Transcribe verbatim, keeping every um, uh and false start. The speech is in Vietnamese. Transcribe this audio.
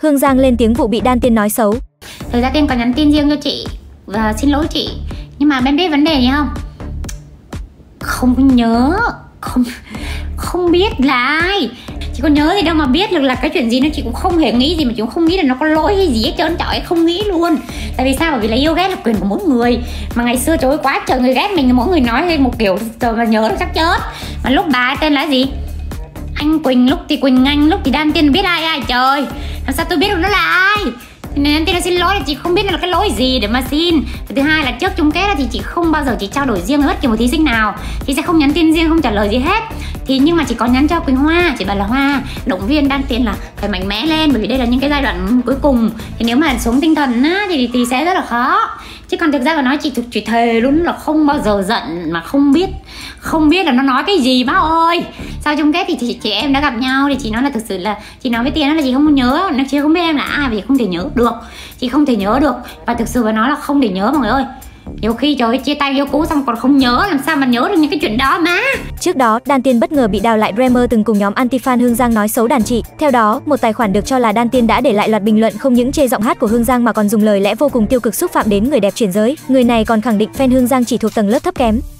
Hương Giang lên tiếng vụ bị Đan Tiên nói xấu. Thực ra Tiên có nhắn tin riêng cho chị và xin lỗi chị, nhưng mà em biết vấn đề gì không? Không nhớ, không không biết là ai. Chị có nhớ gì đâu mà biết được là cái chuyện gì nữa. Chị cũng không hề nghĩ gì, mà chị cũng không nghĩ là nó có lỗi hay gì hết trơn trọi, không nghĩ luôn. Tại vì sao? Bởi vì là yêu ghét là quyền của mỗi người. Mà ngày xưa trời ơi quá trời người ghét mình, mỗi người nói một kiểu mà nhớ nó chắc chết. Mà lúc bà ấy tên là gì? Anh Quỳnh, lúc thì Quỳnh Anh, lúc thì Đan Tiên, biết ai ai trời. Làm sao tôi biết được nó là ai? Nên Đan Tiên xin lỗi là chị không biết là cái lỗi gì để mà xin. Và thứ hai là trước chung kết thì chị không bao giờ chị trao đổi riêng với bất kỳ một thí sinh nào. Chị sẽ không nhắn tin riêng, không trả lời gì hết. Thì nhưng mà chị có nhắn cho Quỳnh Hoa, chị bảo là Hoa động viên Đan Tiên là phải mạnh mẽ lên, bởi vì đây là những cái giai đoạn cuối cùng. Thì nếu mà xuống tinh thần á, thì, thì sẽ rất là khó. Chứ còn thực ra mà nói chị thực chị thề luôn là không bao giờ giận mà không biết không biết là nó nói cái gì bác ơi. Sau chung kết thì chị, chị em đã gặp nhau thì chị nói là thực sự là chị nói với Tiên là chị không nhớ, nó chị không biết em là ai vì không thể nhớ được, chị không thể nhớ được. Và thực sự mà nói là không thể nhớ mọi người ơi. Nhiều khi trời ơi, chia tay yêu cũ xong còn không nhớ, làm sao mà nhớ được những cái chuyện đó má. Trước đó, Đan Tiên bất ngờ bị đào lại Dreamer từng cùng nhóm anti-fan Hương Giang nói xấu đàn chị. Theo đó, một tài khoản được cho là Đan Tiên đã để lại loạt bình luận không những chê giọng hát của Hương Giang mà còn dùng lời lẽ vô cùng tiêu cực xúc phạm đến người đẹp chuyển giới. Người này còn khẳng định fan Hương Giang chỉ thuộc tầng lớp thấp kém.